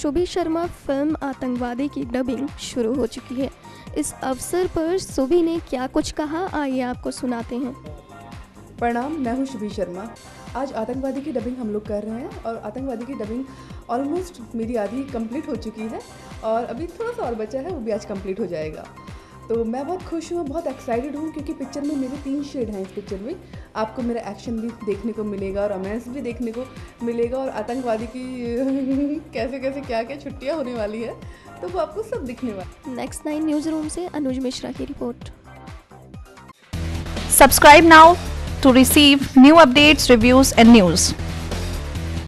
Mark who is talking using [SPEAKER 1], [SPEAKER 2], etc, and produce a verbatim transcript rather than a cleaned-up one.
[SPEAKER 1] Shubhi Sharma film आतंकवादी की dubbing शुरू हो चुकी है। इस अवसर पर शुभी ने क्या कुछ कहा, आइए आपको सुनाते हैं।
[SPEAKER 2] प्रणाम, मैं हूँ शुभी शर्मा। आज आतंकवादी की डबिंग हम लोग कर रहे हैं और आतंकवादी की डबिंग ऑलमोस्ट मेरी आधी कंप्लीट हो चुकी है और अभी थोड़ा सा और बचा है, वो भी आज कंप्लीट हो जाएगा। तो मैं बहुत खुश हूँ, बहुत एक्साइटेड हूँ क्योंकि पिक्चर में मेरे तीन शेड हैं। इस पिक्चर में आपको मेरा एक्शन भी देखने को मिलेगा, रोमांस भी देखने को मिलेगा और आतंकवादी की कैसे कैसे क्या क्या छुट्टियाँ होने वाली है, तो वो आपको सब दिखने वाला।
[SPEAKER 1] नेक्स्ट नाइन न्यूज़ रूम से अनुज मिश्रा की report.
[SPEAKER 3] Subscribe now to receive new updates, reviews and news.